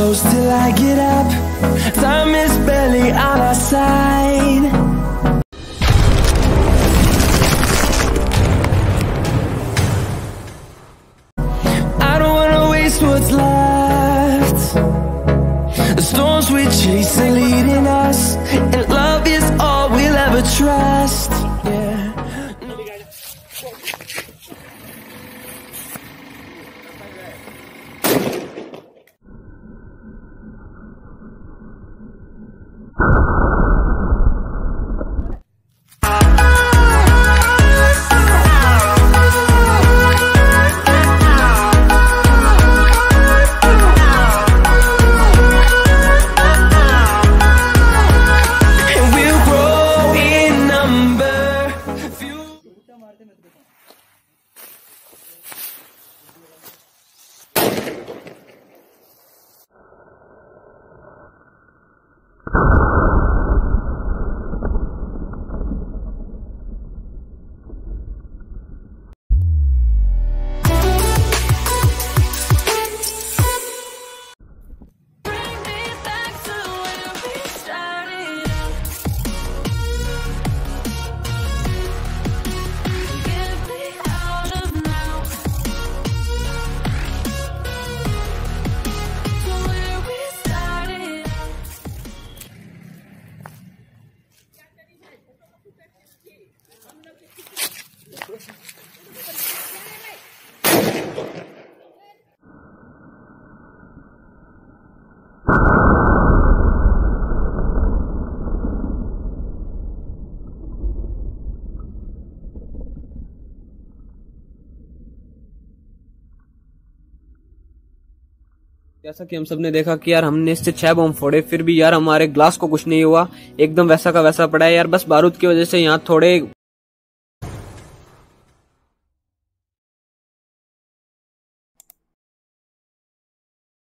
close till I get up. Time is barely on our side. I don't wanna waste what's left. The storms we chase are leading us, and love is all we'll ever trust. Yeah. जैसा कि हम सब ने देखा कि यार हमने इससे 6 बम फोड़े, फिर भी यार हमारे ग्लास को कुछ नहीं हुआ, एकदम वैसा का वैसा पड़ा है यार। बस बारूद की वजह से यहाँ थोड़े